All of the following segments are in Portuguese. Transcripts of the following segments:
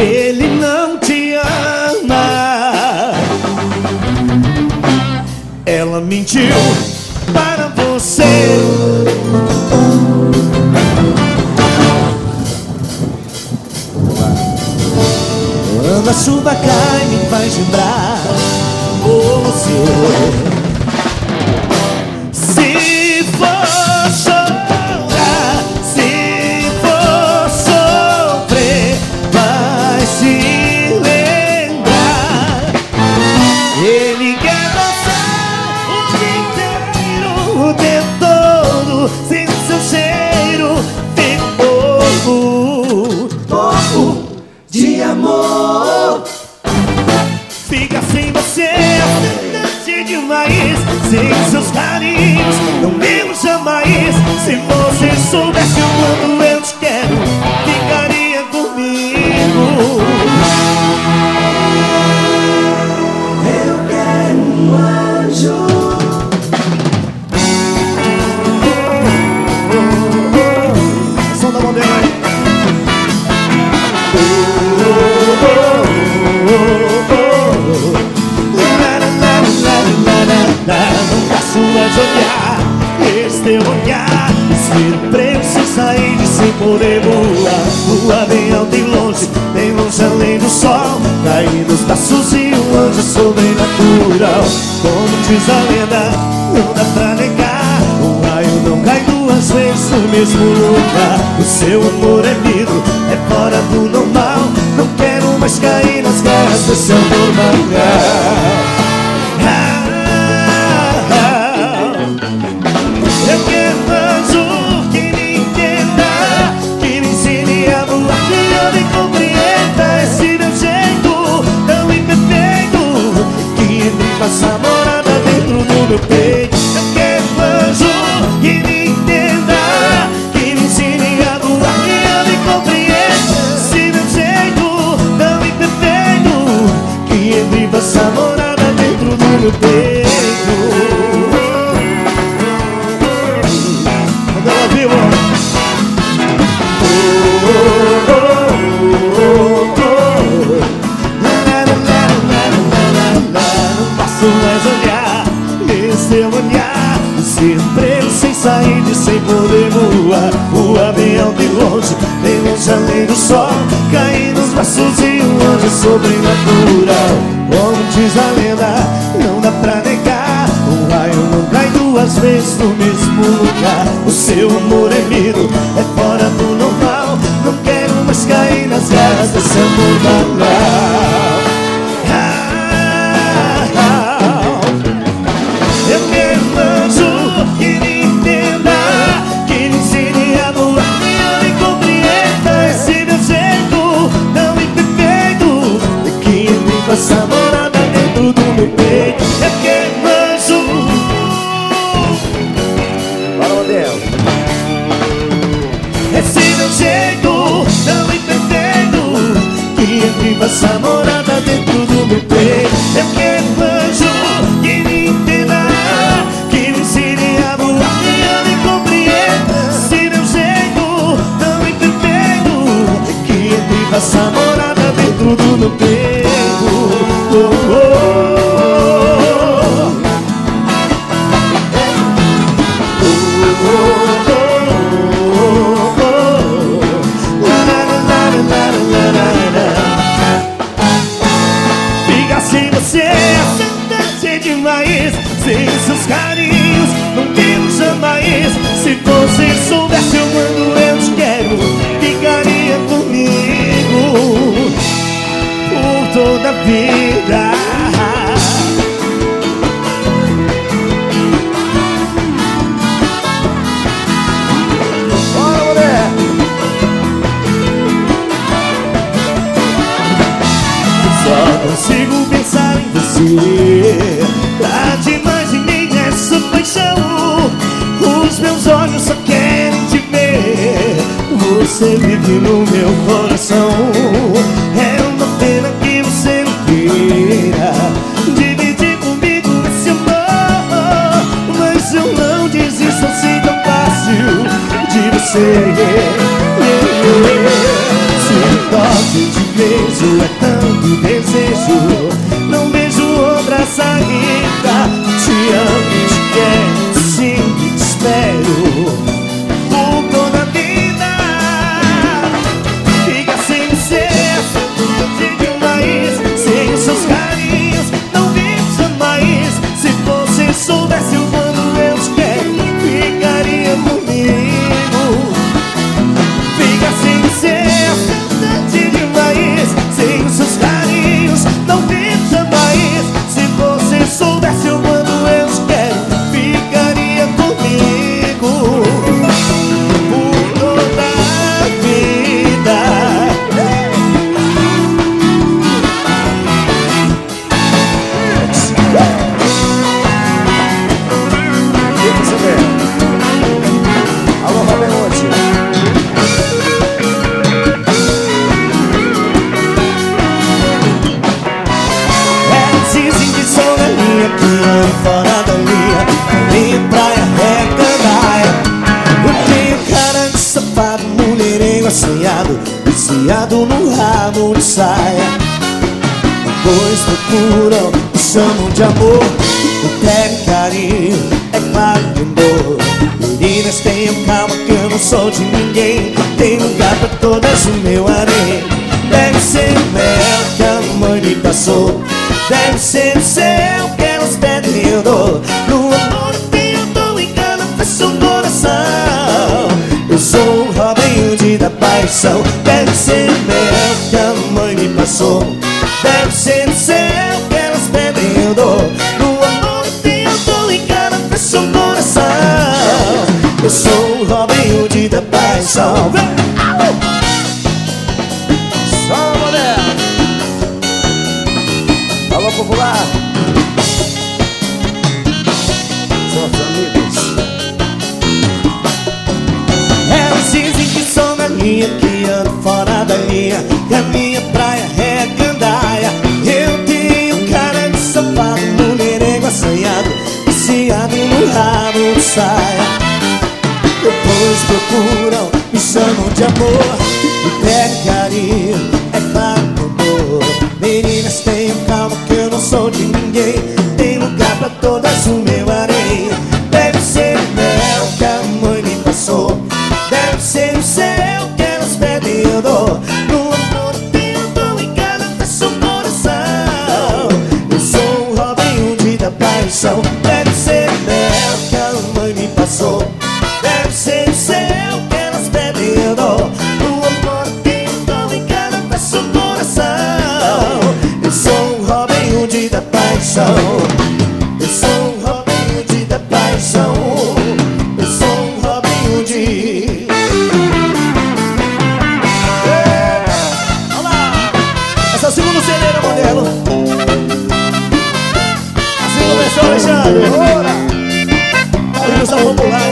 ele não te ama. Ela mentiu para você. Quando a chuva cai me faz lembrar você. Se for chorar, se for sofrer, vai se lembrar. Ele quer dançar o dia inteiro, o tempo todo, sem seu cheiro, tem pouco de amor. Fica sem você, afetante demais. Sem seus carinhos, não vivo jamais. Se você soubesse o quanto eu te quero, ficaria comigo. Eu quero um anjo. Som da mão dele aí. Não faço mais olhar, esse teu olhar, ser preso sem sair de sem poder voar. Voar bem alto e longe, bem longe além do sol, cair nos braços de um anjo sobrenatural. Como diz a lenda, não dá pra negar, o raio não cai duas vezes no mesmo lugar. O seu amor é lindo, é fora do normal. Não quero mais cair nas garras desse amor banal. Eu quero um anjo que me entenda, que me ensine a voar, que eu me compreenda. Esse meu jeito tão imperfeito, que me faça morada dentro do meu peito. Eu quero um anjo que me entenda, que me ensine a voar, que eu me compreenda. Esse meu jeito tão imperfeito, que me faça morada dentro do meu peito. Não posso mais olhar nesse teu olhar, ser preso sem sair de sem poder voar. Voar bem alto e longe, bem longe além do sol, cair nos braços de um anjo sobrenatural. Como diz a lenda, não dá pra negar, o raio não cai duas vezes no mesmo lugar. O seu amor é lindo, é fora do normal. Não quero mais cair nas garras desse amor banal. Eu quero um anjo que me entenda, que me ensine a voar, que eu me compreenda. Esse meu jeito tão imperfeito, que me faça morada dentro do meu peito. Eu quero um anjo. Fala, Deus. Esse meu jeito tão imperfeito, que me faça morada dentro do meu peito. Eu quero um anjo que me entenda, que me ensine a voar, que eu me compreenda. Esse meu jeito tão imperfeito, que me faça morada dentro do meu peito. Oh, oh. Fica sem você, é demais. Sem seus carinhos, não vivo jamais. Se você soubesse o quanto eu te quero, ficaria comigo por toda a vida. Bora, mulher! Só consigo pensar em você. Tá demais em mim essa paixão. Os meus olhos só querem te ver. Você vive no meu coração. É uma pena que você não queira dividir comigo esse amor, mas eu não desisto assim tão fácil de você. Se toque de desejo, é tanto desejo. Não vejo outra saída. Te amo, te quero, sim, te espero por toda a vida. Fica sem ser, sem demais, sem os seus carinhos, não vivo jamais. Se você soubesse o quanto eu te quero, ficaria comigo. Fica sem ser, sem demais, sem os seus carinhos, não vivo jamais. Se você soubesse o quanto eu te quero, ficaria comigo por toda a vida. Alô, Roberto. Dizem que sou da linha, que ando fora da linha. Minha praia é candaia. Eu tenho cara de safado, mulherengo assanhado, viciado no rabo de saia. Pois procuram, me chamam de amor, entregue carinho, é claro que dor. Meninas, tenham calma que eu não sou de ninguém. Tem lugar pra todas no meu harém. Deve ser o mel que a mamãe me passou, deve ser o céu que elas pedem eu dou. No amor eu dou em cada fecha o coração. Eu sou o Robin Hood da paixão. Deve ser o mel que a mamãe me passou, deve ser o céu que elas pedem eu dou. No amor eu dou em cada fecha o coração. Eu sou o Robin Hood da paixão. Só moderno. Alô, popular. São os amigos. Elas dizem que sou da linha, que ando fora da linha, que a minha praia é gandaia. Eu tenho cara de safado, mulherengo assanhado, viciado no rabo de saia. Depois procuram, me chamam de amor, me pedem carinho, é claro que eu dou. Meninas, tenham calma que eu não sou de ninguém. Tem lugar pra todas no meu harém. Deve ser o mel que a mãe me passou, deve ser o céu que elas pedem eu dou. No amor eu dou em cada fecha o coração. Eu sou o Robin Hood da paixão. Deve ser o mel que a mãe me passou, deve ser o céu que elas pedem eu dou. No amor eu dou em cada fecha o coração. Eu sou o Robin Hood da paixão. Eu sou o Robin Hood da paixão. Eu sou o Robin Hood. Olha lá! Esse é o segundo CD da Modelo. Assim começou, Alexandre. Bora! Música popular.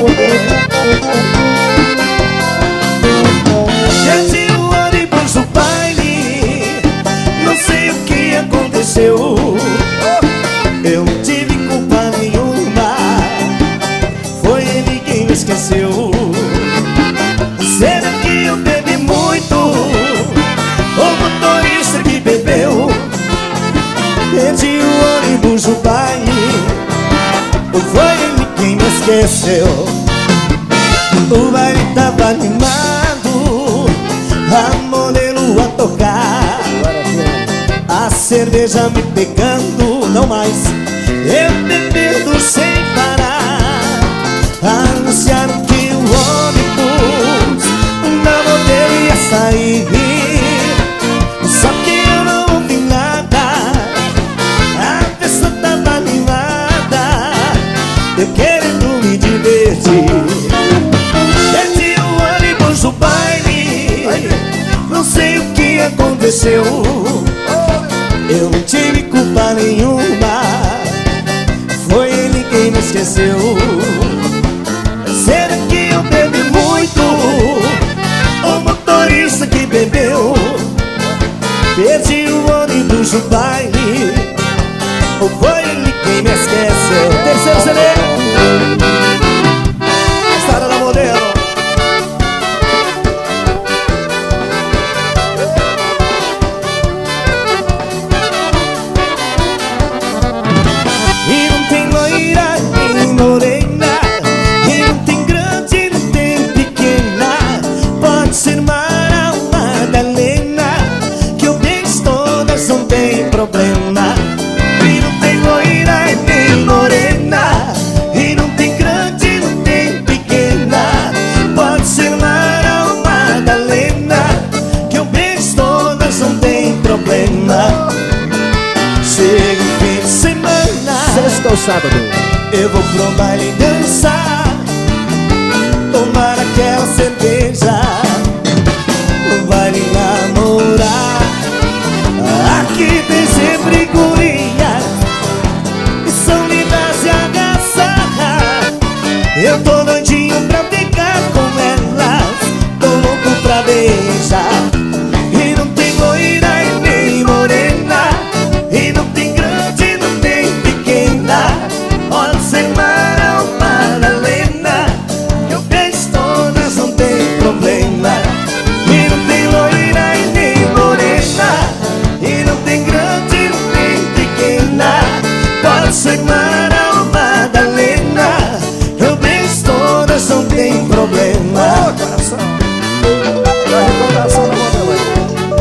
Desci o ônibus do baile, não sei o que aconteceu. Eu não tive culpa nenhuma, foi ele quem me esqueceu. Será que eu bebi muito? O motorista que bebeu. Perdi o ônibus do baile, ou foi ele quem me esqueceu? O baile tava animado, a Modelo a tocar, a cerveja me pegando, não mais, eu bebendo sem parar. Anunciaram que o ônibus da Modelo ia sair, só que eu não ouvi nada. A festa tava animada, eu querendo me divertir. Desci o ônibus do baile, não sei o que aconteceu. Eu não tive culpa nenhuma, foi ele quem me esqueceu. Será que eu bebi muito? O motorista que bebeu. Perdi o ônibus do baile, ou foi ele quem me esqueceu? Terceiro CD, Estrada da Modelo. problema. E não tem loira e nem morena, e não tem grande, não tem pequena. Pode ser Mara ou Madalena, que eu beijo todas, não tem problema. Chega o fim de semana, sexta ou sábado, eu vou pro baile dançar, tomar aquela cerveja, baile namorar. Aqui tem sempre gurias que são lindas e agasalhar. Eu tô doidinho pra ficar com elas, tô louco pra beijar. E não tem loira e nem morena, e não tem grande, não tem pequena. Pode ser Mara ou Madalena, que eu beijo todas, não tem problema. E não tem loira e nem morena, e não tem grande, não tem pequena. Pode ser Mara ou Madalena, que eu beijo todas, não tem problema. ô coração, a recordação da modelo aí.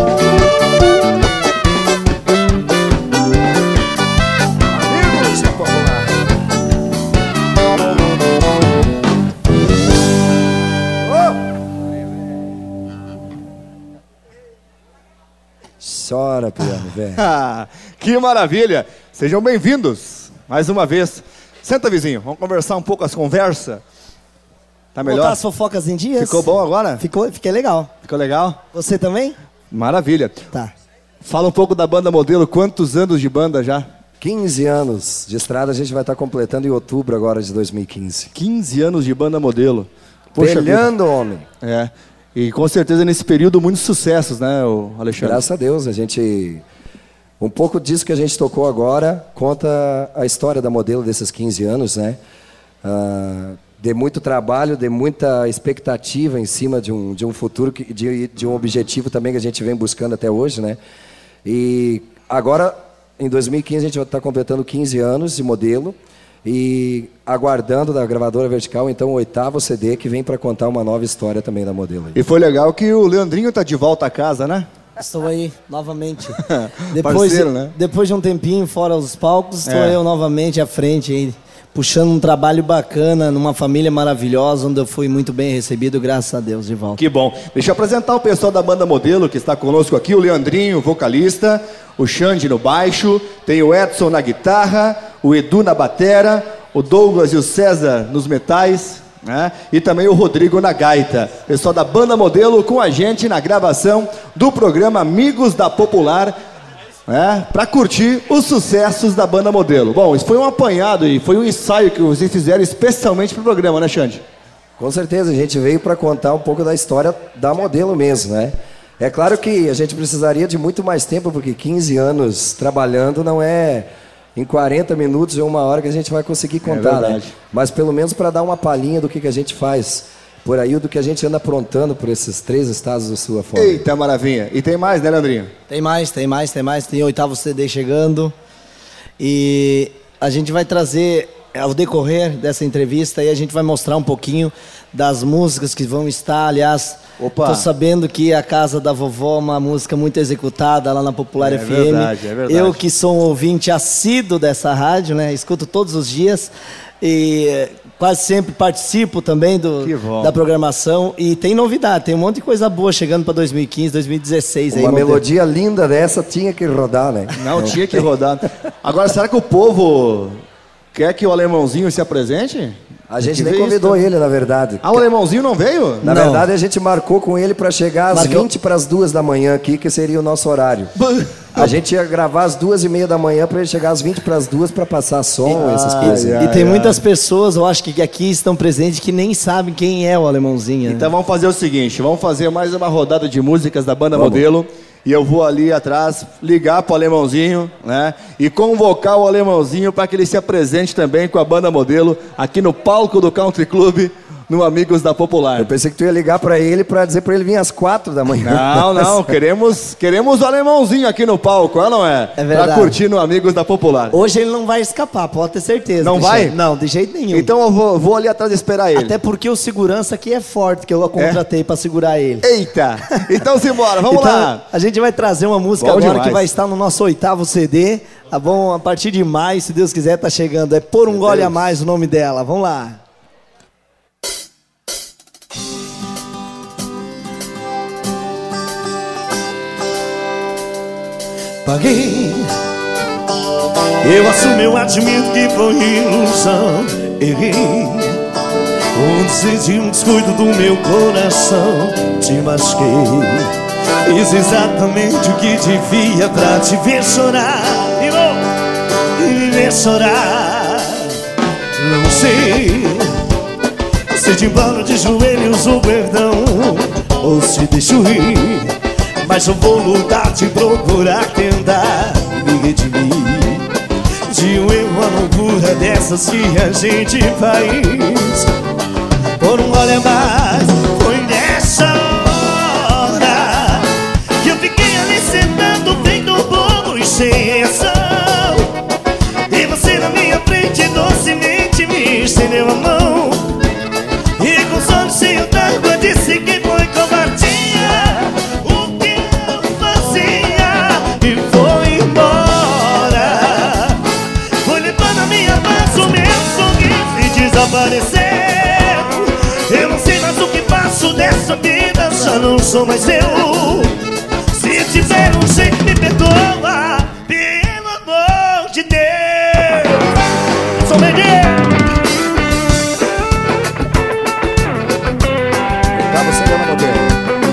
Amigo, isso é popular. Chora, piano, velho. Que maravilha! Sejam bem-vindos mais uma vez. Senta, vizinho, vamos conversar um pouco as conversas. Tá melhor? Botar as fofocas em dias? Ficou bom agora? Fiquei legal. Ficou legal? Você também? Maravilha. Tá. Fala um pouco da banda modelo. Quantos anos de banda já? 15 anos de estrada, a gente vai estar completando em outubro agora de 2015. 15 anos de banda modelo. Poxa vida. Pelhando, homem. É. E com certeza nesse período muitos sucessos, né, o Alexandre? Graças a Deus, a gente... Um pouco disso que a gente tocou agora conta a história da modelo desses 15 anos, né? De muito trabalho, de muita expectativa em cima de um futuro, de um objetivo também que a gente vem buscando até hoje, né? E agora, em 2015, a gente vai estar completando 15 anos de modelo e aguardando da gravadora Vertical, então, o 8º CD que vem para contar uma nova história também da modelo. E foi legal que o Leandrinho tá de volta a casa, né? Estou aí, novamente. Parceiro, né? Depois de um tempinho fora os palcos, estou eu novamente à frente aí, puxando um trabalho bacana, numa família maravilhosa, onde eu fui muito bem recebido, graças a Deus, de volta. Que bom. Deixa eu apresentar o pessoal da banda modelo que está conosco aqui, o Leandrinho, vocalista, o Xande no baixo, tem o Edson na guitarra, o Edu na batera, o Douglas e o César nos metais, né? E também o Rodrigo na gaita. Pessoal da banda modelo com a gente na gravação do programa Amigos da Popular, para curtir os sucessos da banda modelo. Bom, isso foi um apanhado e foi um ensaio que vocês fizeram especialmente para o programa, né, Xande? Com certeza, a gente veio para contar um pouco da história da modelo mesmo, né? É claro que a gente precisaria de muito mais tempo, porque 15 anos trabalhando não é em 40 minutos ou uma hora que a gente vai conseguir contar, né? Mas pelo menos para dar uma palhinha do que a gente faz por aí, do que a gente anda aprontando por esses 3 estados do sul afora. Eita, maravilha. E tem mais, né, Leandrinho? Tem mais. Tem o 8º CD chegando. E a gente vai trazer, ao decorrer dessa entrevista, aí a gente vai mostrar um pouquinho das músicas que vão estar, aliás... Tô sabendo que a Casa da Vovó é uma música muito executada lá na Popular FM. É verdade. Eu que sou um ouvinte assíduo dessa rádio, né? Escuto todos os dias e quase sempre participo também da programação. E tem novidade, tem um monte de coisa boa chegando para 2015, 2016. Uma melodia linda dessa tinha que rodar, né? Não, tinha que rodar. Agora, será que o povo quer que o alemãozinho se apresente? A gente nem convidou ele, na verdade. Ah, o alemãozinho não veio? Na verdade, a gente marcou com ele para chegar às 20 para as 2 da manhã aqui, que seria o nosso horário. A gente ia gravar às 2h30 da manhã para ele chegar às 20 para as 2 para passar som, essas coisas. E tem muitas pessoas, eu acho que aqui estão presentes, que nem sabem quem é o alemãozinho. Então vamos fazer o seguinte, vamos fazer mais uma rodada de músicas da banda modelo. E eu vou ali atrás ligar pro alemãozinho, né? E convocar o alemãozinho para que ele se apresente também com a banda modelo aqui no palco do Country Club no Amigos da Popular. Eu pensei que tu ia ligar pra ele pra dizer pra ele vir às 4 da manhã. Não, queremos o alemãozinho aqui no palco, não é? É verdade. Pra curtir no Amigos da Popular. Hoje ele não vai escapar, pode ter certeza. Não Cristiano. vai? Não, de jeito nenhum. Então eu vou ali atrás esperar ele. Até porque o segurança aqui é forte, que eu contratei pra segurar ele. Eita! Então simbora, vamos Então, lá. a gente vai trazer uma música Bom agora demais. que vai estar no nosso 8º CD, tá bom? A partir de maio, se Deus quiser, tá chegando. É Por um Gole a Mais o nome dela. Vamos lá. Paguei, eu assumo, eu admito que foi ilusão. Errei, um desejo, um descuido do meu coração. Te machuquei, fiz exatamente o que devia pra te ver chorar e me ver chorar. Não sei se te imploro de joelhos o perdão ou se deixo ir, mas eu vou lutar, te procurar, tentar me redimir de um erro, uma loucura dessas que a gente faz. Por um gole a mais, foi nessa hora que eu fiquei ali sentado, feito um bobo e sem reação. E você na minha frente docemente me estendeu a mão e com os olhos cheios d'água disse que foi covardia. Desapareceu. Eu não sei mais o que faço dessa vida, já não sou mais eu. Se tiver um jeito, me perdoa, pelo amor de Deus. Sou Menino. Tá, você deu uma modelo.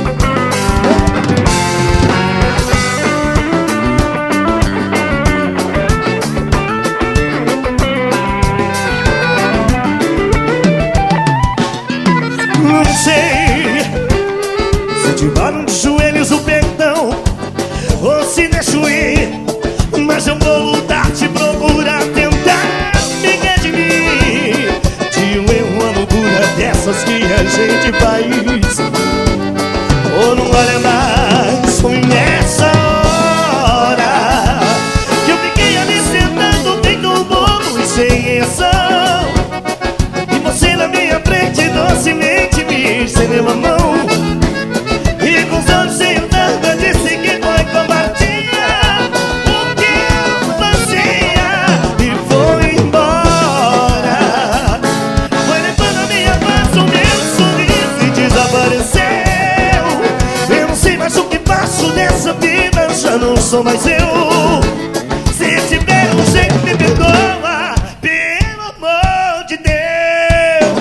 Não sei se te baram de joelhos o perdão ou se deixo ir, mas eu vou lutar, te procurar, tentar me redimir de um erro, uma loucura dessas que a gente faz. Ou não olha mais, foi nessa hora que eu fiquei ali sentado, feito um bobo e sem reação. E você na minha frente docemente me estendeu a mão e com os olhos cheios d'água disse que foi covardia. O que eu fazia e foi embora, foi levando a minha paz, o meu sorriso e desapareceu. Eu não sei mais o que faço dessa vida, já não sou mais eu. Se tiver um jeito, me perdoa, pelo amor de Deus.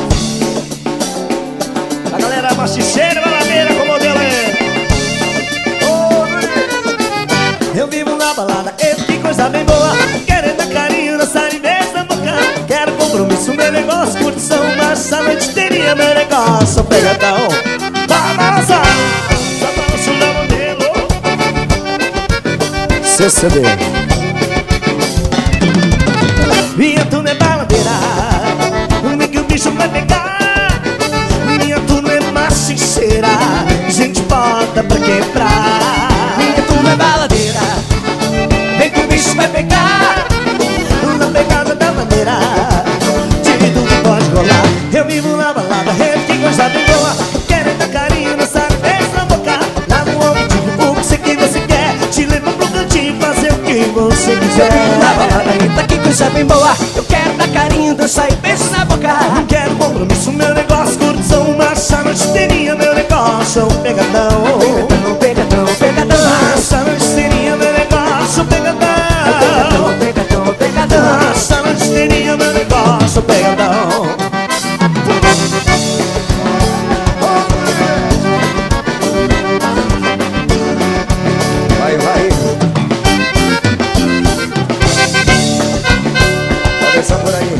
A galera machicheira, baladeira, com modelo é. Eu vivo na balada, que coisa bem boa, querendo dar carinho, dançar e beijo na boca. Quero compromisso, meu negócio, curtição, mas essa noite teria meu negócio, pegadão. Vai balançar, só balanço da modelo. CCD. Minha turma é baladeira, vem que o bicho vai pegar. Minha turma é machicheira, gente bota pra quebrar. Minha turma é baladeira, vem que o bicho vai pegar. Na pegada da maneira, de tudo pode rolar. Eu vivo na balada, que coisa bem boa, querendo dar carinho, dançar e beijo na boca. Lá no ombro, digo o que você quer, te levo pro cantinho, fazer o que você quiser. Na balada, eita, que coisa bem boa, eu quero dar carinho, dançar e beijo na boca. Não quero compromisso, meu negócio, curtição, mas a noite teria meu negócio, pegadão. Pegadão, pegadão, pegadão. Mas a noite teria meu negócio, pegadão. Pegadão, pegadão, pegadão. Mas a noite teria meu negócio, pegadão. Vai, vai. Pode essa por aí.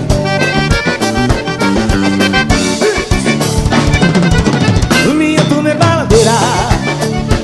Minha turma é baladeira,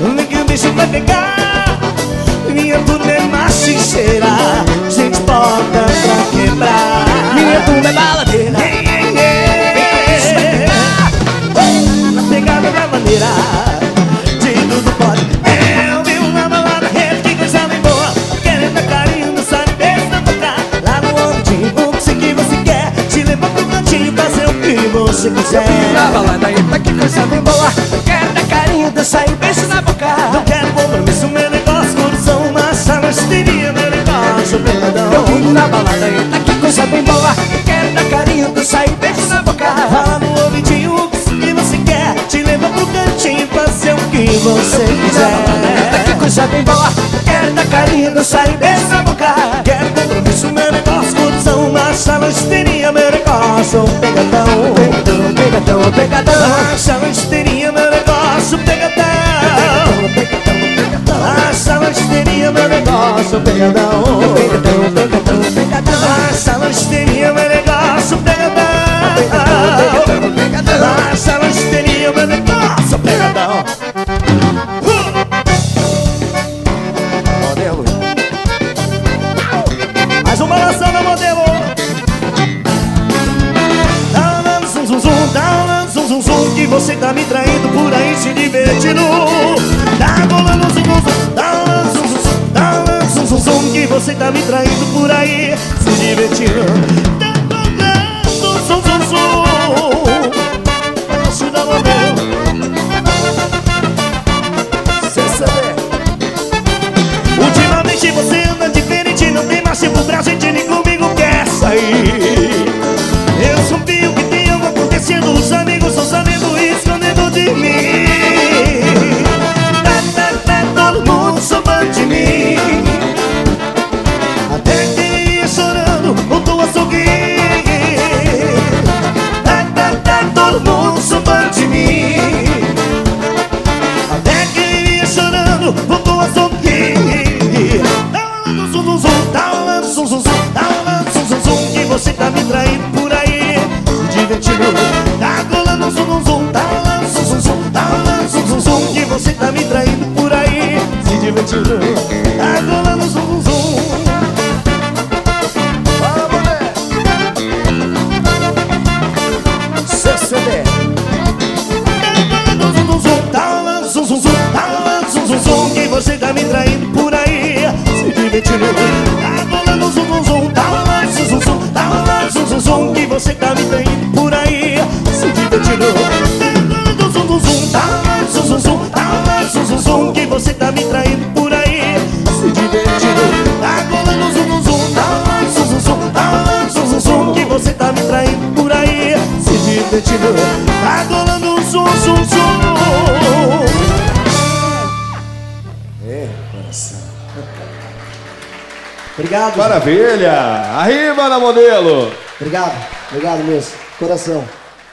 quiser. Na balada, eita, que coisa bem boa. Quero dar carinho, dançar e beijo na boca. Não quero compromisso, meu negócio, coração, mas a histeria, meu negócio, pegadão. Eu vim na balada, eita, que coisa bem boa. Quero dar carinho, dançar e beijo na boca. Fala no ouvidinho o que você quer, te leva pro cantinho, fazer o que você quiser. Que coisa bem boa. Quero dar carinho, dançar e beijo na boca. Quero compromisso, meu negócio, coração, mas a histeria, meu negócio, pegadão. Pegadão, pegadão, pegadão. Acha a histeria, meu negócio, pegadão. Acha a histeria, meu negócio, pegadão. Pegadão, pegadão, pegadão. Acha a histeria, meu negócio, pegadão. Pegadão, pegadão. Acha a histeria, meu negócio, pegadão. Modelo. Mais um balançando a modelo. Dá zum zum zum, dá zum zum zum, que você tá me traindo por aí se divertindo. Tá rolando zum zum zum, dá zum zum zum, dá zum zum zum, que você tá me traindo por aí se divertindo. Tá rolando zum zum zum. Balanço da modelo. Ultimamente você anda diferente, não tem mais tempo pra gente, nem comigo quer sair. Eu soube o que tem algo acontecendo, os amigos estão sabendo e escondendo de mim. Todo mundo soube de mim. Até que ia chorando, voltou a sorrir. Todo mundo soube de mim. Até que ia chorando, voltou a sorrir. Tá rolando zum zum zum, tá rolando zum zum zum, tá rolando zum zum zum, que você tá me traindo por aí, se divertindo. Tá rolando zum zum zum, tá rolando zum zum zum, tá rolando zum zum zum, que você tá me traindo por aí, se divertindo. Tá rolando zum zum zum. Fala, mulher. CCD. Tá rolando zum zum zum, tá rolando zum zum zum, tá rolando zum zum zum, que você tá me traindo por aí, se divertindo. Tá rolando zum zum zum, tá rolando zum zum zum, tá rolando zum zum zum, que você tá me traindo por aí, se divertindo. Tá rolando zum zum zum, tá rolando zum zum zum, tá rolando zum zum zum, que você tá me traindo por aí, se divertindo. Tá rolando zum zum zum, tá rolando zum zum zum, tá rolando zum zum zum, que você tá me traindo por aí, se divertindo. Tá rolando zum zum zum. Obrigado. Maravilha! Arriba na modelo! Obrigado. Obrigado mesmo. Coração.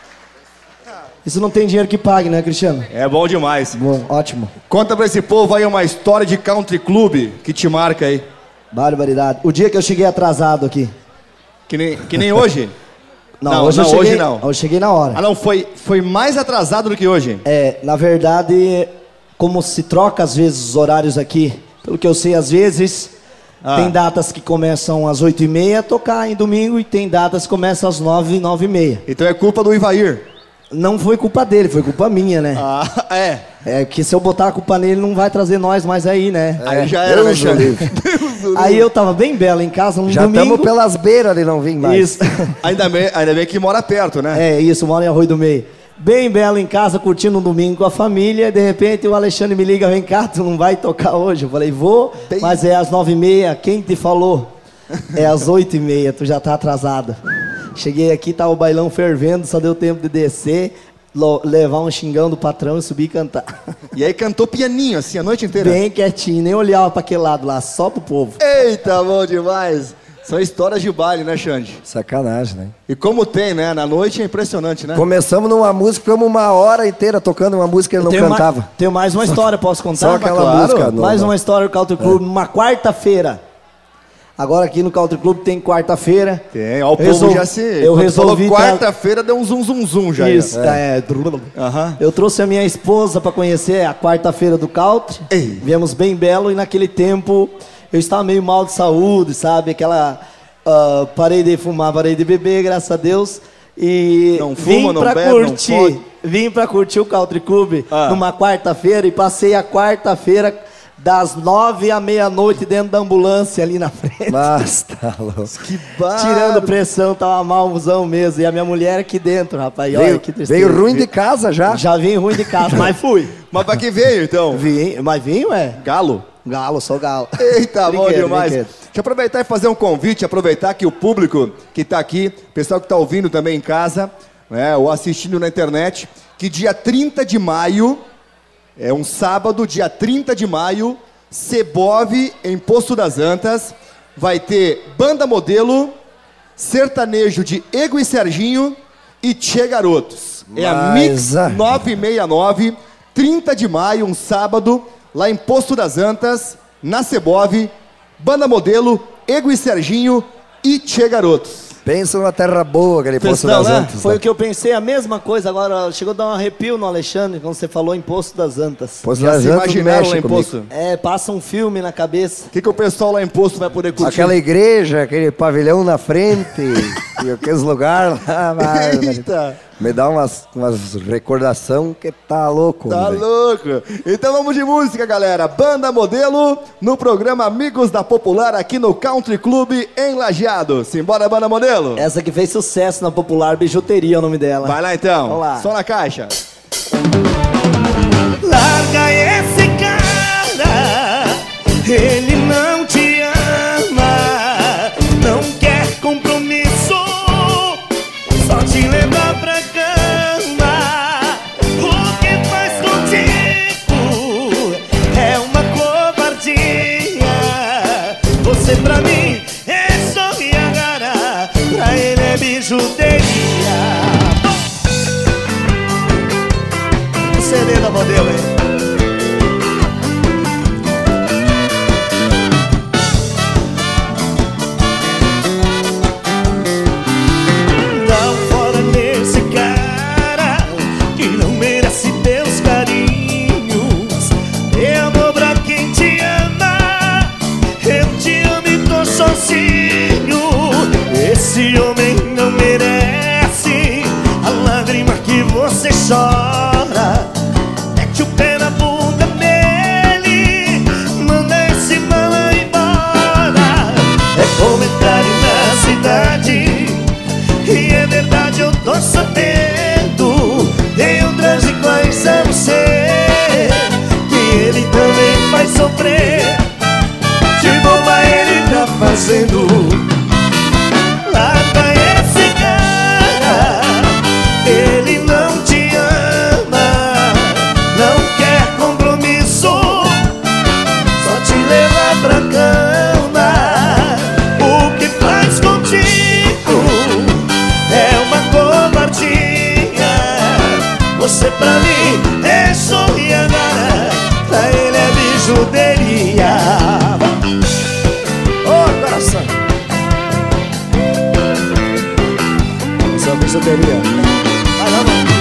Isso não tem dinheiro que pague, né, Cristiano? É bom demais. Bom, ótimo. Conta pra esse povo aí uma história de country club que te marca aí. Barbaridade. O dia que eu cheguei atrasado aqui. Que nem hoje? Não, hoje hoje não. Eu cheguei na hora. Ah, não, foi mais atrasado do que hoje. É, na verdade, como se troca às vezes os horários aqui, pelo que eu sei, às vezes tem datas que começam às 8h30 a tocar em domingo e tem datas que começam às 9h, 9h30. Então é culpa do Ivair. Não foi culpa dele, foi culpa minha, né? Ah, é. É que se eu botar a culpa nele, não vai trazer nós mais aí, né? Aí já era, né, Xande? Aí eu tava bem belo em casa no Já domingo. estamos pelas beiras de não vir mais. Isso. Ainda bem que mora perto, né? É isso, moro em Arroio do Meio. Bem belo em casa, curtindo um domingo com a família. E de repente o Alexandre me liga, vem cá, tu não vai tocar hoje? Eu falei, vou, mas é às 9h30. Quem te falou? É às 8h30, tu já tá atrasado. Cheguei aqui, tava o bailão fervendo, só deu tempo de descer, levar um xingão do patrão e subir e cantar. E aí cantou pianinho, assim, a noite inteira. Bem quietinho, nem olhava pra aquele lado lá, só pro povo. Eita, bom demais. São histórias de baile, né, Xande? Sacanagem, né? E como tem, né? Na noite é impressionante, né? Começamos numa música, ficamos uma hora inteira tocando uma música que ele não cantava. Tenho mais uma história, posso contar? Só aquela Claro. música nova. Mais uma história do Country Club, numa quarta-feira. Agora aqui no Country Club tem quarta-feira. Tem, ó, o povo já se... Eu quando resolvi... falou quarta-feira, deu um zum zum zum já. Isso, É. Aham. Eu trouxe a minha esposa para conhecer a quarta-feira do Country. Ei. Viemos bem belo e naquele tempo eu estava meio mal de saúde, sabe? Aquela... parei de fumar, parei de beber, graças a Deus. E Não fuma, não bebe, não pode. Vim pra curtir o Country Club numa quarta-feira e passei a quarta-feira Das 9 à meia-noite dentro da ambulância ali na frente. Mas tá louco. Que barulho. Tirando pressão, tava malzão mesmo. E a minha mulher aqui dentro, rapaz. Olha que tristeza. Veio ruim de casa já? Já vim ruim de casa, mas fui. Mas pra que veio, então? Vim, mas vinho é? Galo? Galo, sou galo. Eita, bom Brinquedo, demais. brinquedo. Deixa eu aproveitar e fazer um convite, aproveitar que o público que está aqui, o pessoal que está ouvindo também em casa, né, ou assistindo na internet, que dia 30 de maio, é um sábado, dia 30 de maio, Sebov, em Poço das Antas, vai ter Banda Modelo, sertanejo de Ego e Serginho e Tchê Garotos. É a Mix 969, 30 de maio, um sábado, lá em Poço das Antas, na Sebov, Banda Modelo, Ego e Serginho e Tchê Garotos. Pensa numa terra boa, aquele Poço Não, das né? Antas. Foi o que eu pensei, a mesma coisa. Agora chegou a dar um arrepio no Alexandre quando você falou em Poço das Antas. Poço Já das se Antas imaginaram lá mexe em comigo. Poço? É, passa um filme na cabeça. O que o pessoal lá em Poço vai poder curtir? Aquela igreja, aquele pavilhão na frente, e aqueles lugares lá, Eita! me dá umas recordação que tá louco. Tá velho. louco! Então vamos de música, galera. Banda Modelo, no programa Amigos da Popular, aqui no Country Club, em Lajeado. Simbora, Banda Modelo? Essa que fez sucesso na Popular Bijuteria, é o nome dela. Vai lá, então. Vamos lá. Só na caixa. Larga esse cara, ele não te ama, não quer compromisso, só te leva pra cama. O que faz contigo é uma covardia. Você pra mim é só Iagara, pra ele é bijuteria. CD da Modelo, hein? Dá um fora nesse cara que não merece teus carinhos. Dê amor pra quem te ama, eu te amo e tô sozinho. Esse homem não merece a lágrima que você chora. Mete o pé na bunda dele, manda esse mala embora. É comentário na cidade, e é verdade, eu tô sabendo. Tem outras iguais a você, que ele também vai sofrer. De boba ele tá fazendo. Larga esse cara, ele não te ama, não quer compromisso, só te leva pra cama. O que faz contigo é uma covardia. Você pra mim é sorriagara, pra ele é bijuteria. Ô coração, essa bijuteria. Vai lá, mano.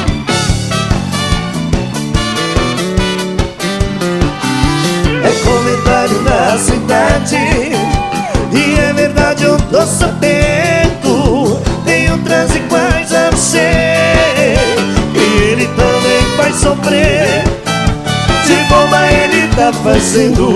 É comentário na cidade, e é verdade, eu tô sabendo. Tem outras iguais a você, e ele também vai sofrer. De boba ele tá fazendo.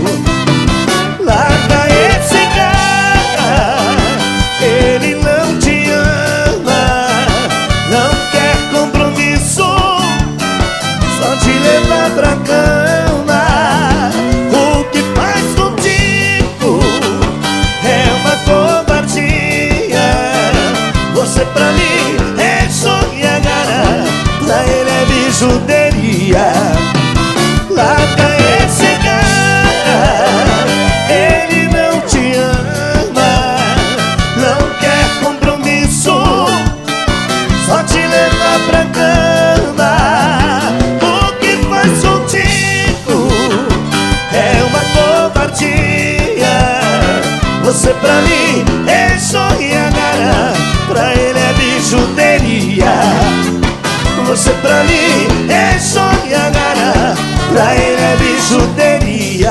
Larga esse cara, ele não te ama, não quer compromisso, só te levar pra cama. O que faz contigo é uma covardia. Você pra mim é sonhagara, pra ele é bijuteria. Larga esse cara, ele não te ama, não quer compromisso, só te levar pra cama. O que faz contigo é uma covardia. Você pra mim é sonhagara, pra ele é bijuteria. Você pra mim é sonhagara, pra ele é bijuteria.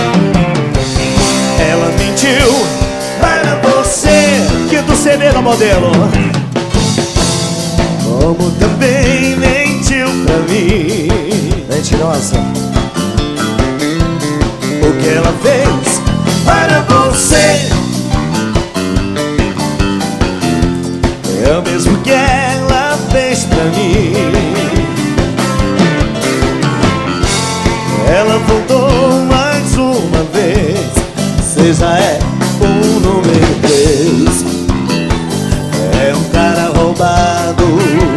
Ela mentiu para você, que do CD da Modelo, como também mentiu pra mim. Mentirosa. que ela fez para você é o mesmo que ela fez pra mim. Ela voltou mais uma vez, você já é o número 3. É um cara roubado.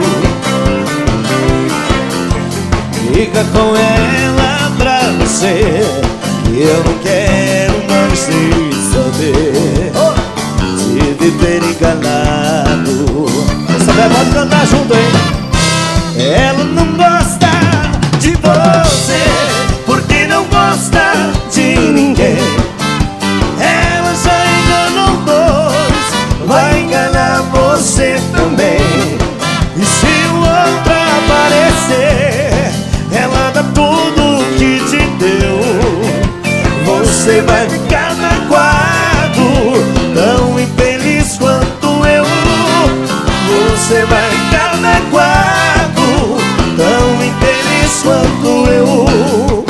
Fica com ela pra você, e eu não quero mais nem saber se viver enganado. Essa mulher pode cantar junto, hein? Ela não gosta de você, porque não gosta de ninguém. Ela já enganou dois, vai enganar você também. E se o outro aparecer, ela dá tudo que te deu. Você vai ficar magoado, tão infeliz quanto eu. Você vai ficar magoado, tão infeliz quanto eu.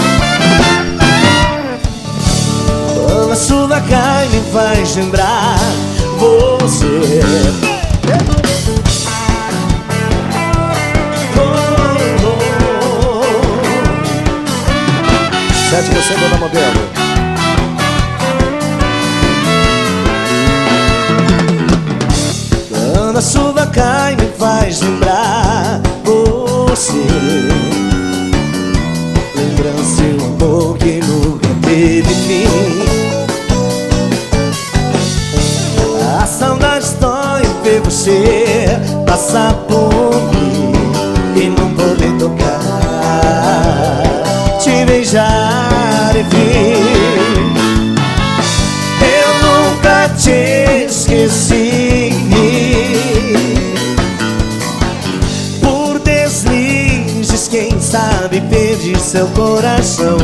Quando a chuva cai me faz lembrar você. Sete você, dona modelo. Quando a chuva cai me faz lembrar você. Lembrança de um amor que nunca teve fim. A saudade dói ver você passar por mim e não poder tocar, te beijar e vir. Eu nunca te esqueci. Por deslizes, quem sabe perdi seu coração.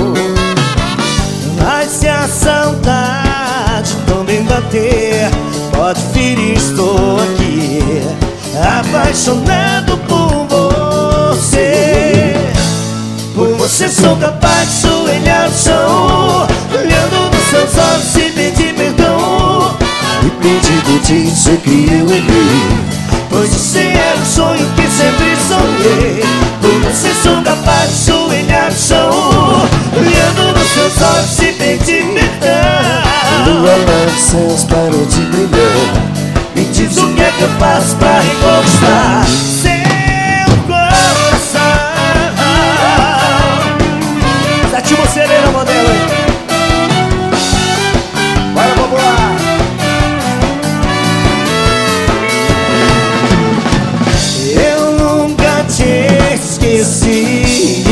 Mas se a saudade também bater, pode ferir, estou aqui apaixonado por você. Por você sou capaz de joelhar no chão, olhando nos seus olhos e pedir perdão, e pedir por ti dizer que eu errei, pois você era o sonho que sempre sonhei. Por você sou capaz de joelhar no chão, olhando nos seus olhos e pedir perdão. Lua nas céus parou de brilhar. Me diz o que é que eu faço pra reconquistar seu coração. Sétimo Cereira, modelo, hein? Bora, vamos lá. Eu nunca te esqueci.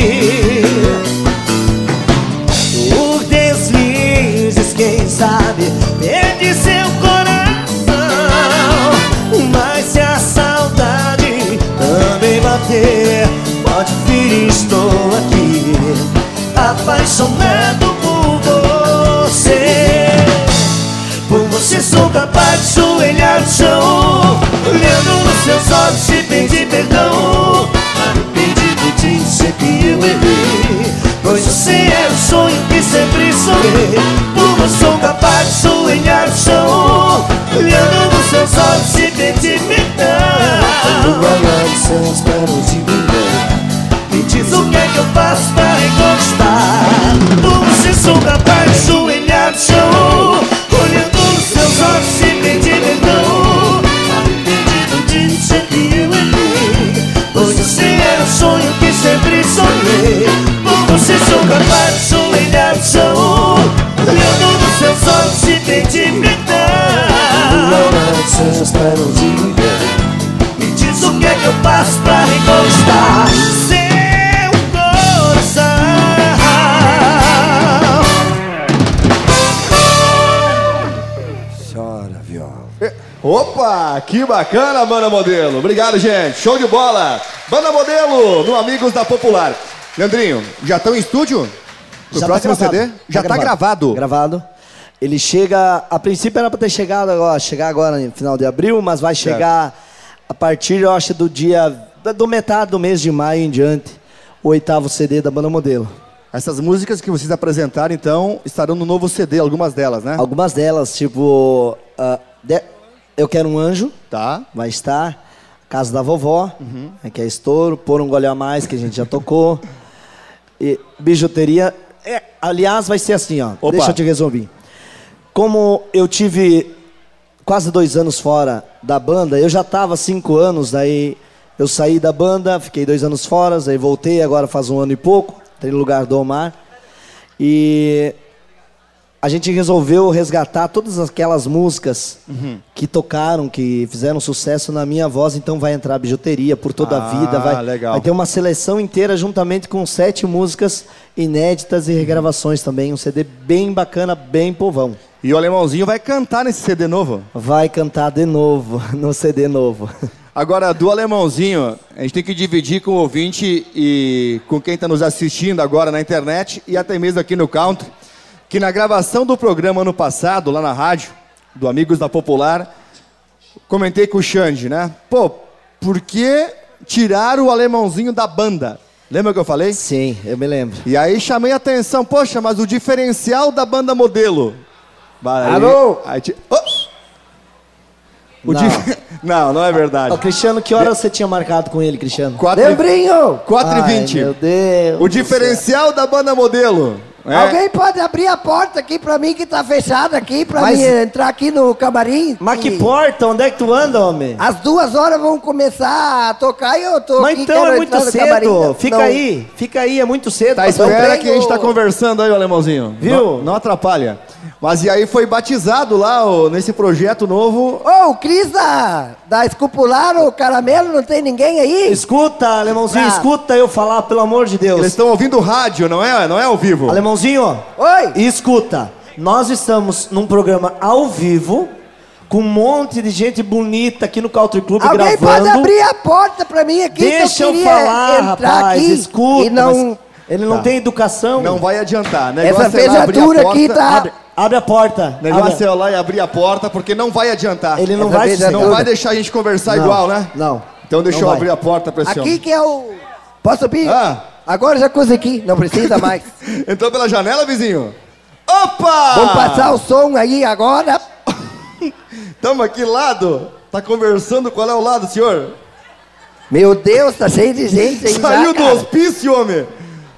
Por deslizes, quem sabe perde seu coração. Mas se a saudade também bater, pode ferir, estou aqui apaixonado por você. Por você sou capaz de joelhar no chão, olhando nos seus olhos e pedir perdão, pedir por ti dizer que eu errei, pois você era o sonho que sempre sonhei. Por você sou capaz de joelhar no chão, olhando nos seus olhos e pedir perdão. Lua nas céus parou de brilhar. Me diz o que é que eu faço pra reconquistar. Por você sou capaz de joelhar no chão, olhando nos seus olhos e pedir perdão, pedindo de dizer que eu errei, pois você era o sonho que sempre sonhei. Por você sou capaz de joelhar no chão, olhando nos seus olhos e pedir perdão. Lua nas céus parou de brilhar. Me diz o que é que eu faço pra reconquistar seu coração. Chora, viola. Opa, que bacana, Banda Modelo. Obrigado, gente. Show de bola. Banda Modelo, no Amigos da Popular. Leandrinho, já estão em estúdio? O Já próximo tá gravado. CD? Já tá gravado. Gravado. Ele chega, a princípio era para ter chegado agora, chegar agora no final de abril, mas vai chegar a partir, eu acho, do metade do mês de maio em diante, o 8º CD da Banda Modelo. Essas músicas que vocês apresentaram, então, estarão no novo CD, algumas delas, né? Algumas delas, tipo... Eu Quero um Anjo, Tá. vai estar. Casa da Vovó, que é estouro. Por um Gole a Mais, que a gente já tocou. E Bijuteria. Aliás, vai ser assim, ó. Opa. Deixa eu te resumir. Como eu tive quase 2 anos fora da banda, eu já estava 5 anos, daí eu saí da banda, fiquei 2 anos fora, aí voltei, agora faz 1 ano e pouco, tem lugar do Omar. E a gente resolveu resgatar todas aquelas músicas que tocaram, que fizeram sucesso na minha voz, então vai entrar Bijuteria por toda a vida. Legal. Vai ter uma seleção inteira juntamente com 7 músicas inéditas e regravações também. Um CD bem bacana, bem povão. E o Alemãozinho vai cantar nesse CD novo. Vai cantar de novo, no CD novo. Agora, do Alemãozinho, a gente tem que dividir com o ouvinte e com quem está nos assistindo agora na internet e até mesmo aqui no Country, que na gravação do programa ano passado, lá na rádio, do Amigos da Popular, comentei com o Xande, né? Pô, por que tiraram o Alemãozinho da banda? Lembra que eu falei? Sim, eu me lembro. E aí chamei a atenção, poxa, mas o diferencial da banda modelo. Alô? Não é verdade. Ô, Cristiano, que hora você tinha marcado com ele, Cristiano? 4h20. 4h20. Meu Deus. O diferencial da banda modelo. É. Alguém pode abrir a porta aqui pra mim que tá fechada aqui, pra Mas- mim entrar aqui no camarim? Mas que E porta? Onde é que tu anda, homem? Às 2 horas vão começar a tocar e eu tô Mas aqui, então quero é muito entrar no camarim. cedo. Fica Não. aí, é muito cedo. Tá, pra dar um espera treino. que a gente tá conversando aí, o Alemãozinho. Viu? Não atrapalha. Mas e aí foi batizado lá, nesse projeto novo. Ô, o Cris da Escopular, o Caramelo, não tem ninguém aí? Escuta, Alemãozinho, Ah. escuta eu falar, pelo amor de Deus. Eles estão ouvindo rádio, não é ao vivo. Alemãozinho, Oi? escuta. Nós estamos num programa ao vivo, com um monte de gente bonita aqui no Country Club Alguém gravando. pode abrir a porta pra mim aqui Deixa que eu queria falar, entrar rapaz, aqui escuta. e não... mas ele não tem educação. Não vai adiantar. Essa Negócio é lá abrir a fechatura aqui porta. tá... Abre a porta. Negócio Abre. é lá e abrir a porta, porque não vai adiantar. Ele não Essa vai vez se é Não vai deixar a gente conversar Não, igual, né? Não. Então deixa Não eu vai. abrir a porta pra esse Aqui homem. que é o... Posso subir? Ah. Agora já consegui, não precisa mais. Entrou pela janela, vizinho? Opa! Vamos passar o som aí agora. Tamo aqui lado. Tá conversando, qual é o lado, senhor? Meu Deus, tá cheio de gente aí Saiu já, do cara. hospício, homem.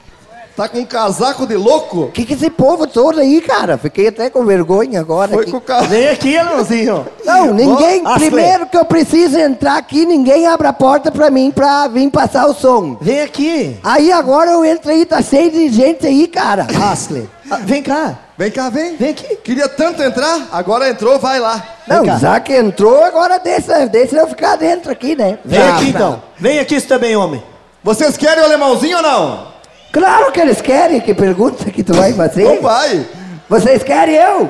Tá com um casaco de louco? Que esse povo todo aí, cara? Fiquei até com vergonha agora. Foi aqui. com o casaco. Vem aqui, Alemãozinho. Não, ninguém... Ashley. Primeiro que eu preciso entrar aqui, ninguém abre a porta pra mim pra vir passar o som. Vem aqui. Aí agora eu entro aí, tá cheio de gente aí, cara. Ashley. Vem cá. Vem cá, vem. Vem aqui. Queria tanto entrar, agora entrou, vai lá. Não, cá. já que entrou, agora deixa eu ficar dentro aqui, né? Vem Ah, aqui tá. então. Vem aqui você também, homem. Vocês querem o alemãozinho ou não? Claro que eles querem, que pergunta que tu vai fazer. Não vai. Vocês querem eu?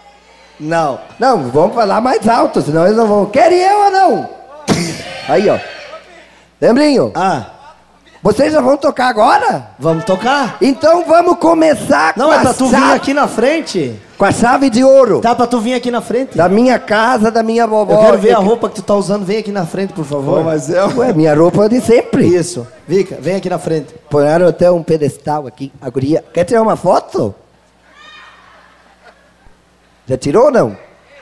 Não. Não, vamos falar mais alto, senão eles não vão. Querem eu ou não? Aí, ó. Lembrinho, Ah, vocês já vão tocar agora? vamos tocar? Então vamos começar Não, com, é a pra tu vir chave, aqui na frente. com a chave de ouro. Tá pra tu vir aqui na frente. Da minha casa, da minha vovó. Eu quero ver a roupa que tu tá usando. Vem aqui na frente, por favor. Pô, mas é... Ué, minha roupa é de sempre. Isso. Vika, vem aqui na frente. Põeram até um pedestal aqui. A guria. Quer tirar uma foto? Já tirou ou não?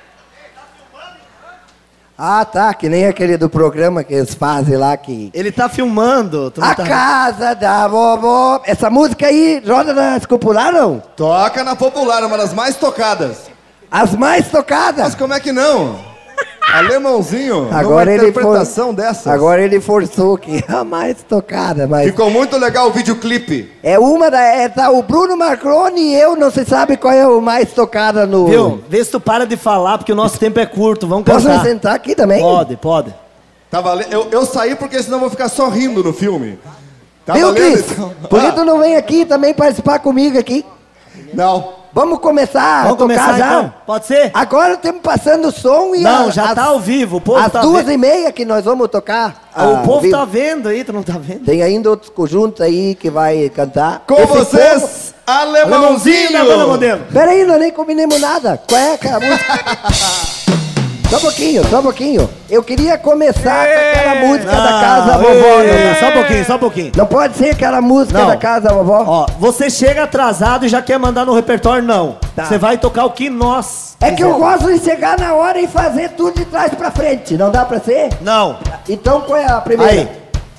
Ah, tá. Que nem aquele do programa que eles fazem lá que... Ele tá filmando. Tu não A tá... casa da vovó. Essa música aí roda na Escopular, não? Toca na Popular, uma das mais tocadas. As mais tocadas. Mas como é que não? Alemãozinho, Agora numa ele interpretação dessas. Agora ele forçou que é a mais tocada, mas... Ficou muito legal o videoclipe. É uma da... tá o Bruno Marconi e eu, não se sabe qual é o mais tocada no... Viu? Vê se tu para de falar, porque o nosso tempo é curto. Vamos Posso cantar. me sentar aqui também? Pode. Tá valendo? Eu saí porque senão eu vou ficar só rindo no filme. Tá Viu, valendo, Cris? então? Por que Ah, tu não vem aqui também participar comigo aqui? Não. Vamos começar Vamos a tocar começar já? então? Pode ser? Agora estamos passando o som e... Não, já tá ao vivo. O povo Às tá 2h30 que nós vamos tocar. O povo vivo. tá vendo aí, tu não tá vendo? Tem ainda outros conjuntos aí que vai cantar. Com Esse vocês, povo- Alemãozinho. da banda modelo. Peraí, nós nem combinamos nada. Qual é aquela música? Só um pouquinho. Eu queria começar com aquela música da casa vovó. Só um pouquinho. Não pode ser aquela música da casa vovó? Ó, você chega atrasado e já quer mandar no repertório, não. Você vai tocar o que nós É que eu gosto de chegar na hora e fazer tudo de trás pra frente. Não dá pra ser? Não. Então qual é a primeira? Aí.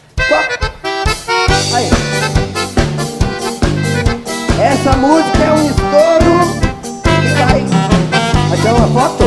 Aí. Essa música é um estouro que vai... Vai tirar uma foto?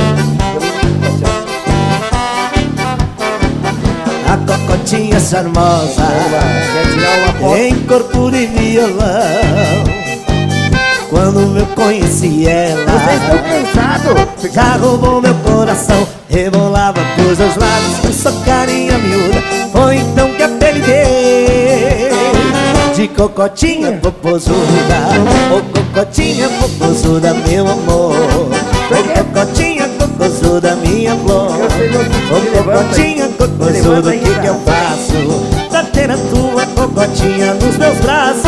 A cocotinha charmosa Quer tirar uma foto? em corpo de violão. Quando eu conheci ela, Vocês estão cansados? já roubou meu coração, rebolava pros seus lábios com sua carinha miúda. Foi então que apelidei de cocotinha popozuda. Ô cocotinha popozuda, meu amor. Ô cocotinha popozuda, minha flor. Ô cocotinha popozuda, o que eu faço pra ter a tua cocotinha nos meus braços?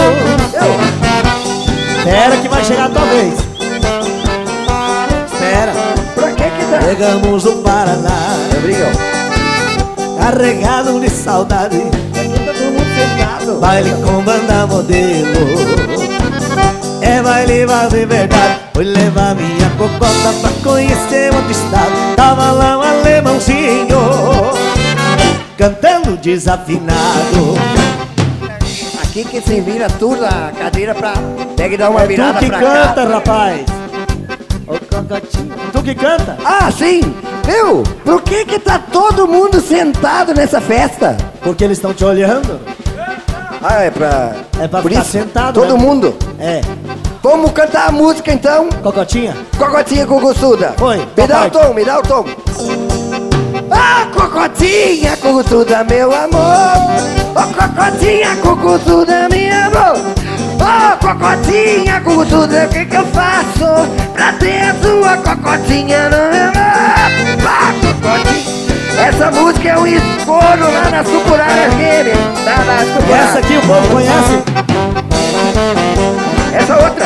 Espera que vai chegar a tua vez. Espera. Pra que dá? Chegamos no Paraná, Obrigado. carregado de saudade. Tá todo mundo sentado. Baile com banda modelo, é baile de verdade. Fui levar minha cocota pra conhecer outro estado. Tava lá um alemãozinho cantando desafinado. Aqui que se vira tudo a cadeira pra... Pega e dá uma virada Tu que pra canta, cá. rapaz. Ô cocotinha, Tu que canta. Ah, sim! Viu? Por que tá todo mundo sentado nessa festa? Porque eles estão te olhando. Ah, é pra... É pra Por ficar isso, sentado, todo né? mundo. É. Vamos cantar a música então? Cocotinha. Cocotinha Cucuçuda. Foi, Me dá papai. o tom, me dá o tom. Ah, Cocotinha Cucuçuda, meu amor. Oh, Cocotinha Cucuçuda, meu amor. Oh, Cocotinha Cucuçuda, o que eu faço pra ter a sua cocotinha no meu amor? Ah, Cocotinha. Essa música é um estouro lá na Sucurara FM. Na E Sucurara. essa aqui o povo conhece? Essa outra.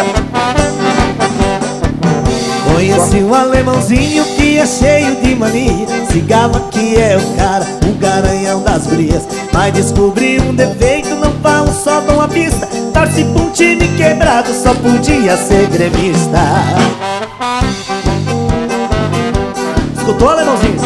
conheci um alemãozinho que é cheio de mania. Cigava que é o cara, o garanhão das gurias. Mas descobri um defeito, não falo só com a pista. Torce pra um time quebrado, só podia ser gremista. Escutou, alemãozinho?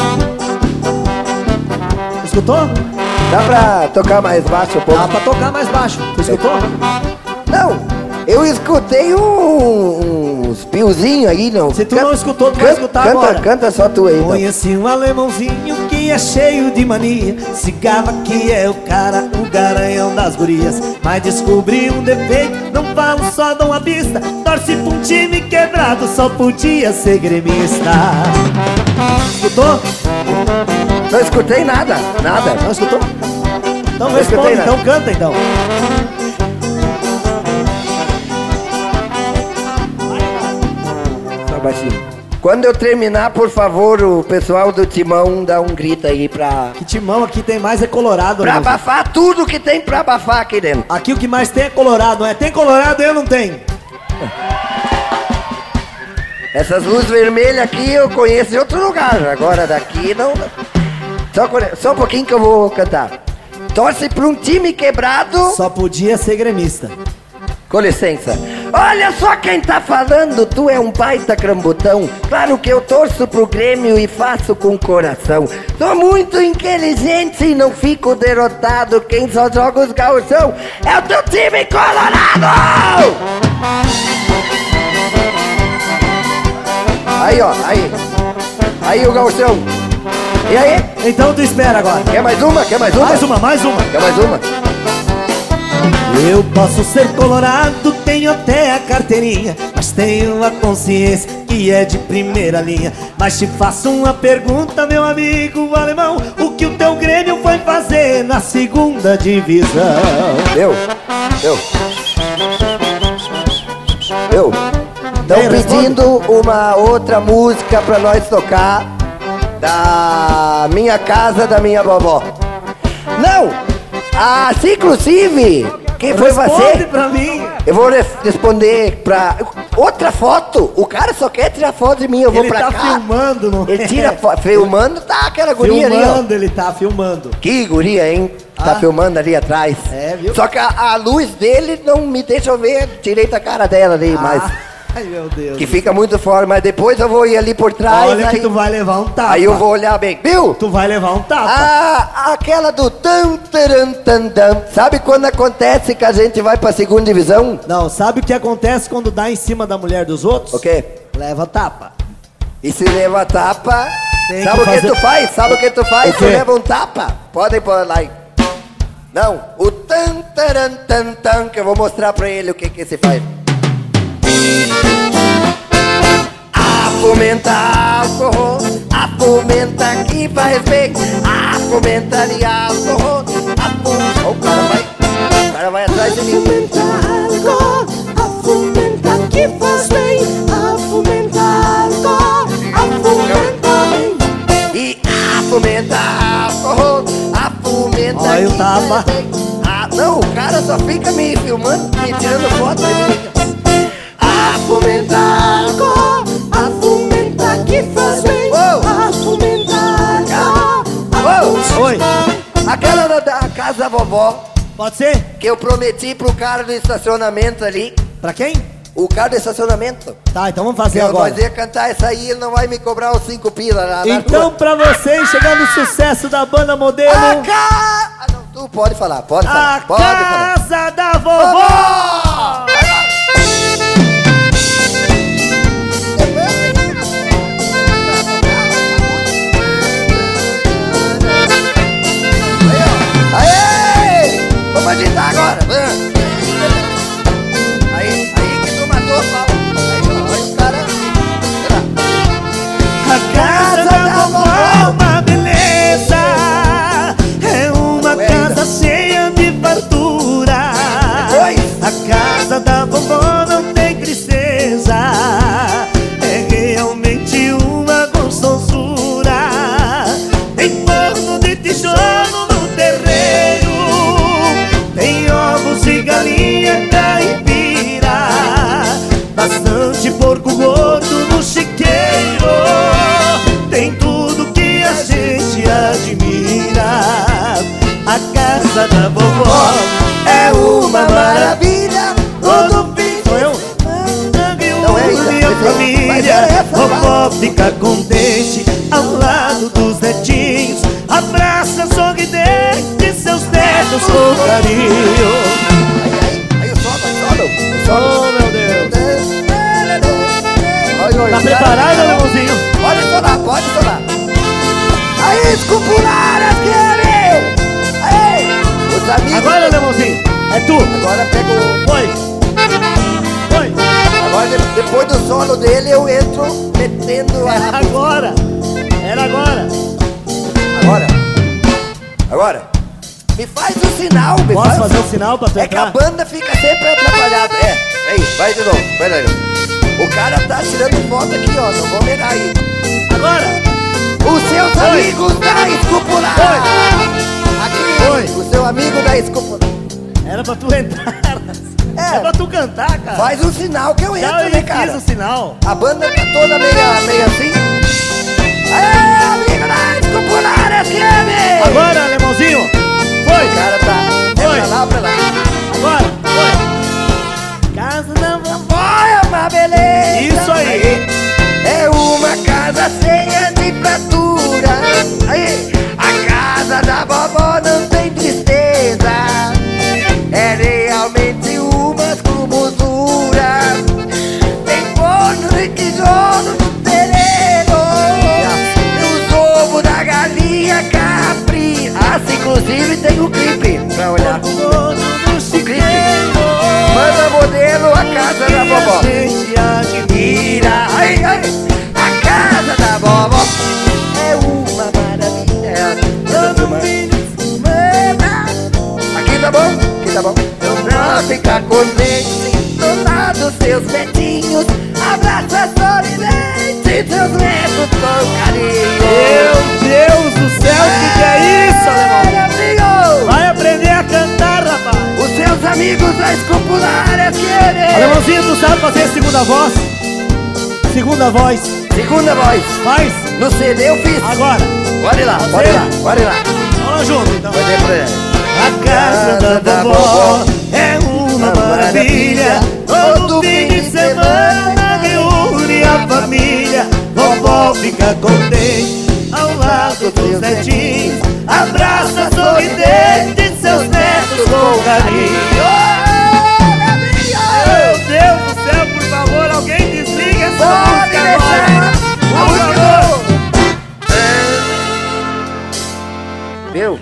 Escutou? Dá pra tocar mais baixo um pouco? Dá pra tocar mais baixo. Tu escutou? Não, eu escutei uns piozinhos aí, não. Se tu não escutou, tu vai escutar agora. Canta só tu aí, então. Conheci um alemãozinho que é cheio de mania. Cigava que é o cara, o garanhão das gurias. Mas descobri um defeito, não falo só de uma pista. Torce pra um time quebrado, só podia ser gremista. Escutou? Não escutei nada, nada. Não escutou? Então Não responde, escutei nada. então canta então. Só baixinho. Quando eu terminar, por favor, o pessoal do Timão dá um grito aí pra Que timão aqui tem mais é colorado, né? abafar tudo que tem pra abafar aqui dentro. Aqui o que mais tem é colorado, não é? Tem colorado, eu não tenho. Essas luzes vermelhas aqui eu conheço de outro lugar. Agora daqui não. Só um pouquinho que eu vou cantar. Torce pra um time quebrado. Só podia ser gremista. Com licença. Olha só quem tá falando, tu é um baita crambotão. Claro que eu torço pro Grêmio e faço com coração. Sou muito inteligente e não fico derrotado. Quem só joga os gauchão é o teu time colorado! Aí, ó, aí. Aí o gauchão. E aí? Então tu espera agora. Quer mais uma? Quer mais uma? Mais uma. Quer mais uma? Eu posso ser colorado, tenho até a carteirinha, mas tenho a consciência que é de primeira linha. Mas te faço uma pergunta, meu amigo alemão: o que o teu Grêmio foi fazer na segunda divisão? Eu. Estão pedindo uma outra música pra nós tocar da minha casa, da minha vovó. Não! Ah, se inclusive, quem foi Responde você? pra mim. Eu vou responder pra... Outra foto? O cara só quer tirar foto de mim, eu vou pra cá. Ele tá filmando, não é? Ele tira foto, filmando, tá aquela guria ali, ó. Filmando, ele tá filmando. Que guria, hein? Tá filmando ali atrás. É, viu? Só que a luz dele não me deixa eu ver direito a cara dela ali, mas... Ai, meu Deus. Que fica muito fora, mas depois eu vou ir ali por trás. Olha aí, que tu vai levar um tapa. Aí eu vou olhar bem. Viu? Tu vai levar um tapa. Ah, aquela do tam, taran, tam, tam. Sabe quando acontece que a gente vai pra segunda divisão? Não, sabe o que acontece quando dá em cima da mulher dos outros? O quê? Leva tapa. E se leva tapa, Tem sabe que o que fazer- tu faz? Sabe o que tu faz? O Tu quê? leva um tapa. Podem pôr lá aí. Não, o tam, taran, tam, tam, que eu vou mostrar pra ele o que se faz. Fomenta álcool, a fomenta que faz bem, a fomenta de álcool, o cara vai atrás de mim. Fomenta álcool, a fomenta que faz bem, a fomenta álcool, a fomenta bem. E a fomenta álcool, a fomenta Olha o que tapa. faz bem. Ah, não, o cara só fica me filmando, me tirando foto. A fomenta álcool, A fomenta que faz bem, Uou. a fomenta álcool. Oi, aquela da casa da vovó, pode ser? que eu prometi pro cara do estacionamento ali. Pra quem? O cara do estacionamento. Tá, então vamos fazer Nós agora. ia cantar essa aí, ele não vai me cobrar os 5 pila na Então, rua. pra vocês, chegando no sucesso da banda modelo, Ah, não, tu pode falar, pode a falar, pode falar. casa da vovó. Aê! Vamos agitar agora. Aí que tu matou o pau. Aí o cara... A casa da vovó é uma beleza, é uma casa cheia de fartura. Depois. A casa da vovó não tem tristeza, é realmente uma gostosura. Em torno de tijolo no terreiro, tem ovos e galinha caipira, bastante porco gordo no chiqueiro. Tem tudo que a gente admira. A casa da vovó é uma maravilha. Todo fim sou eu. Não é isso, Minha mas família, era essa, vovó fica contente ao lado dos netinhos. Abraça sorridente seus netos com carinho. Aí o solo. Oh, meu Deus. Olha, Tá preparado, Leãozinho? Pode sonar, pode sonar. Aí, escupular aquele! Aí, os amigos... Agora, Leãozinho, é tu. Agora pega o... Foi. Foi. Agora, depois do solo dele, eu entro metendo Era a... agora. Era agora. Agora. Me faz um sinal, me Posso faz... fazer um sinal pra tu É que a entrar? banda fica sempre atrapalhada. Aí, vai de novo, vai daí. O cara tá tirando foto aqui, ó, não vou mirar aí. Agora. Os seus Oi. amigos da escupular. Aqui, Oi. o seu amigo da escupular. Era pra tu entrar. É pra tu cantar, cara. Faz um sinal que eu entro, Já né, fiz cara? o sinal. A banda tá toda meio assim. Aê, amigo da escupular FM! Agora, Alemãozinho. Foi. O cara tá... Foi. É pra lá ou pra lá? Agora. Foi. Casa da vovó. Olha uma beleza! Isso aí. É uma casa cheia de fratura. Aí, a casa da vovó não tem tristeza. É realmente uma escrumosura. Tem forno de tijolo no terreiro. E os ovos da galinha capri. Ah, inclusive tem um clipe pra olhar. O clipe. Manda modelo a casa da vovó. Mira, ai, ai, a casa da vovó é uma maravilha. Aqui tá bom? Aqui tá bom? Pra ficar contente do lado dos seus netinhos, abraça sorridente seus netos com carinho. Meu Deus do céu, que é isso, Alemão? Amigo! Vai aprender a cantar, rapaz. Os seus amigos da escupular querer. Alemãozinho, tu sabe fazer a segunda voz? Segunda voz. Segunda voz. Faz. No CD eu fiz. Agora. Pode ir lá, Pode pode ir ser? lá, pode ir lá. Vamos junto, então. Pode ir pra ele. A casa da vovó é uma maravilha. Todo fim de semana reúne a família. Vovó fica contente ao lado dos netinhos. Abraça sorridente seus netos com carinho. Meu Deus do céu, por favor, alguém desliga essa música agora. Por favor. Viu?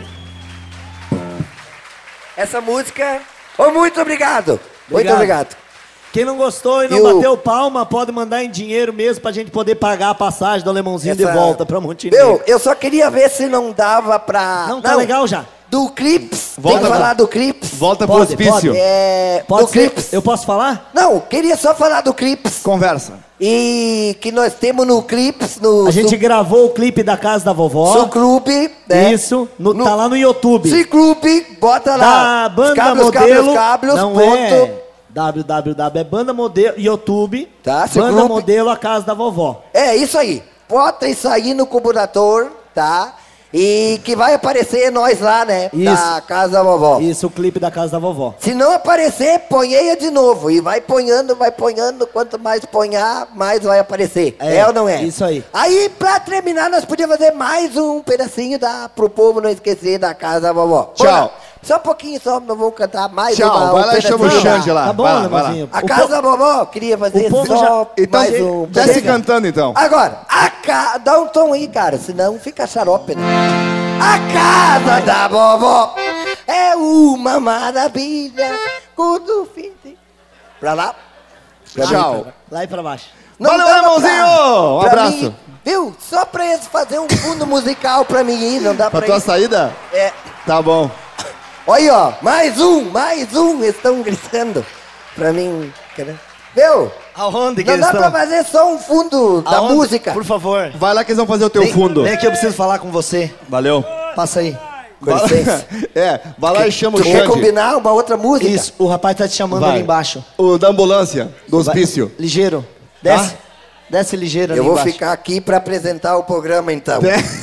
Essa música... Oh, muito obrigado. Muito obrigado. Quem não gostou e não bateu palma, pode mandar em dinheiro mesmo pra gente poder pagar a passagem do Alemãozinho de volta pra Montenegro. Eu só queria ver se não dava pra... Não, tá legal já. Do Clips. Volta Tem que pra- falar do Clips. Volta pro Pode, hospício. É... Pode do ser? Clips. Eu posso falar? Não, queria só falar do Clips. Conversa. E que nós temos no Clips, no... A gente gravou o clipe da casa da vovó. Seu clube, né? Isso, tá lá no YouTube. Sim, clube, bota lá. Da Banda Os Modelo. cablos, não ponto. é www, é Banda Modelo, YouTube. Tá, seu Banda grupo. Modelo, a casa da vovó. É, isso aí. Bota isso aí no computador, tá? E que vai aparecer nós lá, né? Isso. Da casa da vovó. Isso, o clipe da casa da vovó. Se não aparecer, ponheia de novo. E vai ponhando, vai ponhando. Quanto mais ponhar, mais vai aparecer. É ou não é? Isso aí. Aí, pra terminar, nós podíamos fazer mais um pedacinho pro povo não esquecer da casa da vovó. Tchau. Bora. Só um pouquinho, só não vou cantar mais Tchau, uma. vai lá e chama o pedacinho da- Xande lá. Tá bom, Vai lá, vai lá. Alemãozinho. A casa da vovó, queria fazer o povo só Então, mais um. desce Chega. cantando então. Agora, dá um tom aí, cara, senão fica xarope, né? A casa da vovó é uma maravilha. Quando fim de... Pra lá. Tchau. Lá e pra baixo. Valeu, dava irmãozinho! Um pra abraço. mim, viu? Só pra eles fazer um fundo musical pra mim ir, não dá Pra pra tua ir. saída? É. Tá bom. Olha aí, ó, mais um, estão gritando pra mim. Viu? Aonde que Não eles dá estão? pra fazer só um fundo da Aonde? música. Por favor. Vai lá que eles vão fazer o teu fundo. Vem que eu preciso falar com você. Valeu. Passa aí. Com licença. É, vai lá e chama o Tu quer Xande. combinar uma outra música? Isso, o rapaz tá te chamando Vai. ali embaixo. O da ambulância, do hospício. Ligeiro. Desce. Desce ligeiro ali Eu vou embaixo. ficar aqui pra apresentar o programa então.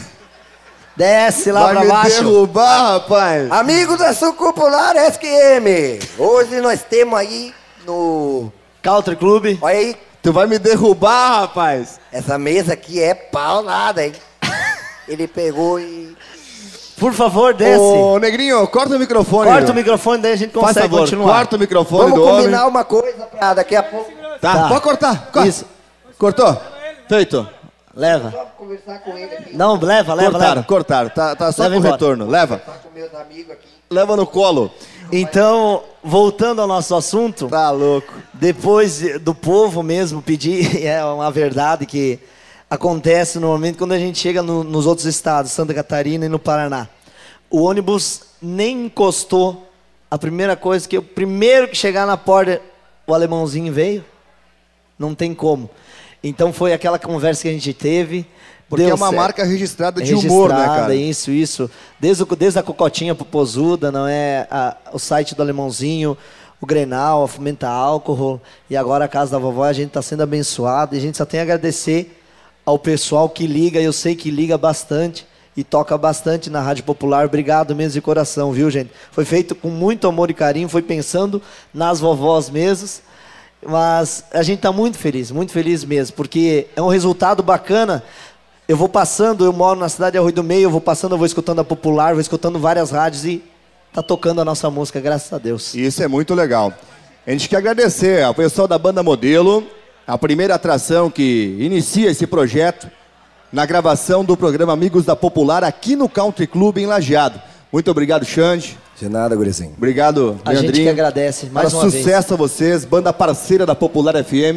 Desce lá Vai pra me baixo. derrubar, rapaz. Amigos da Sucupular SQM, hoje nós temos aí no... Country Club. Olha aí, Tu vai me derrubar, rapaz. essa mesa aqui é paulada, hein? Ele pegou e... Por favor, desce. Ô, Negrinho, corta o microfone. Corta o microfone, daí a gente Faz consegue favor, continuar. corta o microfone Vamos do homem. combinar uma coisa pra daqui a pouco... Tá, pode cortar. Corta. Isso. Cortou? Feito. Leva. Só conversar com ele aqui, Não, leva. Cortaram. Tá só Leva com embora. retorno. Leva. falar com meus amigos aqui. Leva no colo. Então, voltando ao nosso assunto, Tá louco. depois do povo mesmo pedir, é uma verdade que acontece normalmente quando a gente chega nos outros estados, Santa Catarina e no Paraná. O ônibus nem encostou. A primeira coisa que o primeiro que chegar na porta, o alemãozinho veio. Não tem como. Então foi aquela conversa que a gente teve. Porque deu é uma certo. marca registrada de humor, né, Registrada, cara? Isso. Desde a Cocotinha Popozuda, não é? O site do Alemãozinho, o Grenal, a Fomenta Álcool, e agora a Casa da Vovó, a gente está sendo abençoado, e a gente só tem a agradecer ao pessoal que liga, eu sei que liga bastante, e toca bastante na Rádio Popular. Obrigado mesmo de coração, viu, gente? Foi feito com muito amor e carinho, foi pensando nas vovós mesmos, mas a gente está muito feliz mesmo, porque é um resultado bacana. Eu vou passando, eu moro na cidade de Arroio do Meio, eu vou passando, eu vou escutando a Popular, vou escutando várias rádios e tá tocando a nossa música, graças a Deus. Isso é muito legal. A gente quer agradecer ao pessoal da Banda Modelo, a primeira atração que inicia esse projeto na gravação do programa Amigos da Popular aqui no Country Club em Lajeado. Muito obrigado, Xande. De nada, gurizinho. Obrigado, A gente Leandrinho. que agradece, mais Para uma vez. sucesso a vocês, banda parceira da Popular FM.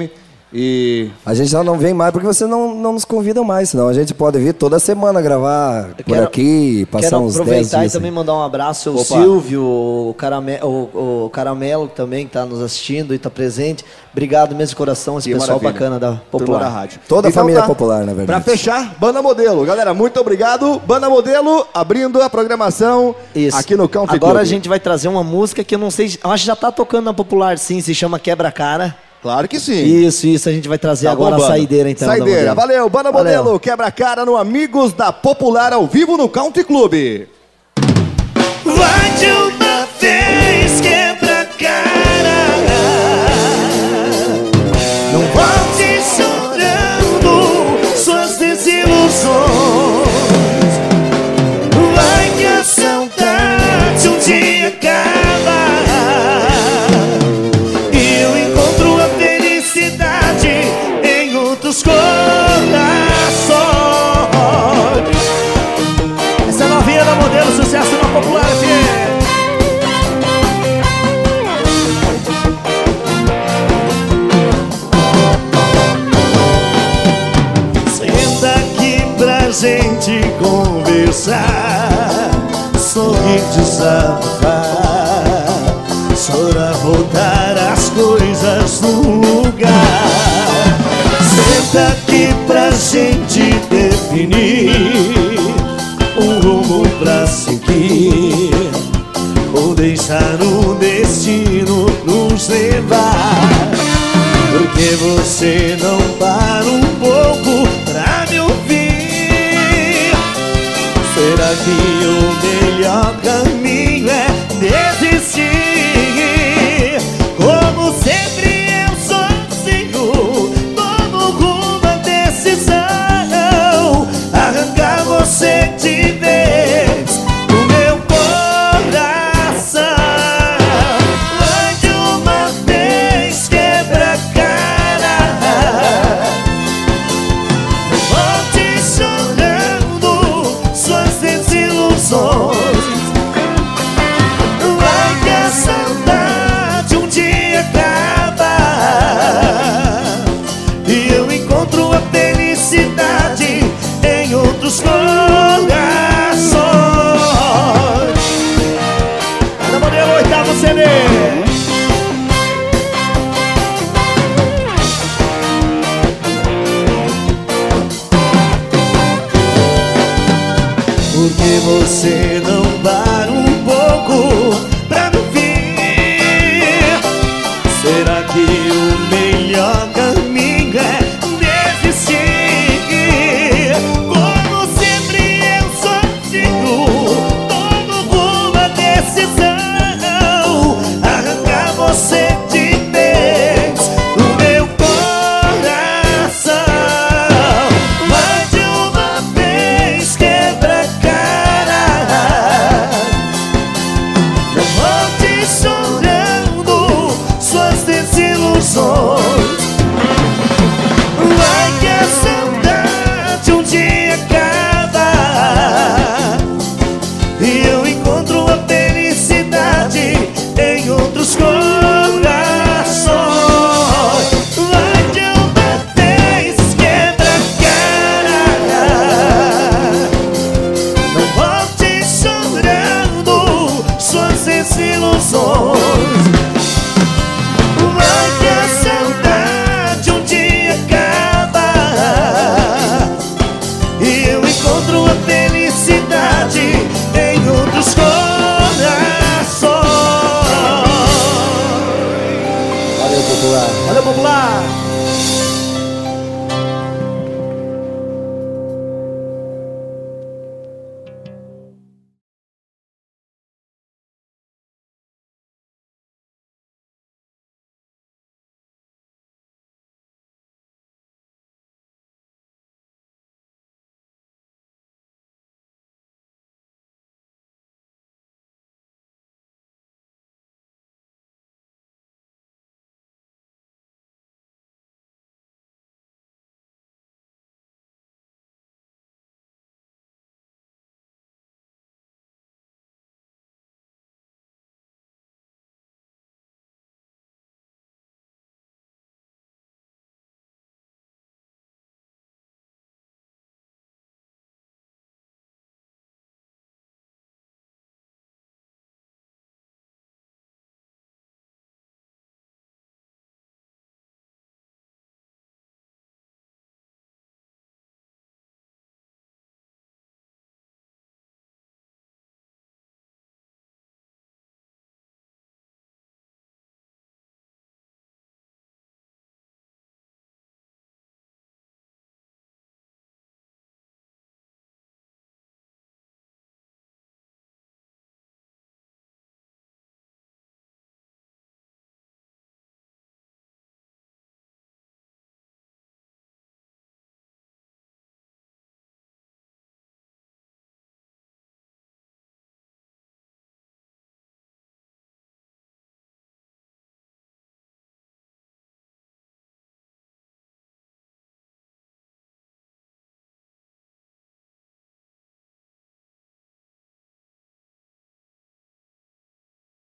E A gente já não vem mais porque você não nos convida mais, senão a gente pode vir toda semana gravar por aqui, passar uns 10 dias. Quero aproveitar e assim. também mandar um abraço ao Opa. Silvio, o Caramelo que também está nos assistindo e está presente. Obrigado mesmo de coração, esse Que pessoal maravilha. bacana da turma Popular. da rádio. Toda a Então família tá. popular, na verdade. Pra fechar, Banda Modelo. Galera, muito obrigado. Banda Modelo abrindo a programação Isso. aqui no Country Agora Club. a gente vai trazer uma música que eu não sei, eu acho que já tá tocando na Popular, sim, se chama Quebra-Cara. Claro que sim. Isso, a gente vai trazer Tá agora bombando. a saideira então. da Saideira. Modelo. Valeu, Banda Valeu. Modelo. Quebra-cara no Amigos da Popular ao vivo no Country Club. Vai de uma vez, quebra a cara. Não volte chorando suas desilusões. Vai que a saudade um dia acaba e eu encontro a felicidade em outros corações. Essa é a novinha da Modelo, sucesso na Popular FM. Senta aqui pra gente conversar, sorrir, desabafar, chorar, voltar as coisas no lugar. Senta aqui pra gente definir um rumo pra seguir, ou deixar o destino nos levar. Porque você não para um pouco pra me ouvir? Será que o melhor caminho é desistir? Como sempre eu sozinho tomo uma decisão, arrancar você de vez do meu coração. Vai de uma vez, quebra a cara. Volte chorando suas desilusões. Vai que a saudade um dia acaba e eu encontro a felicidade em outros corações. Banda Modelo, oitavo CD. Porque você não para um pouco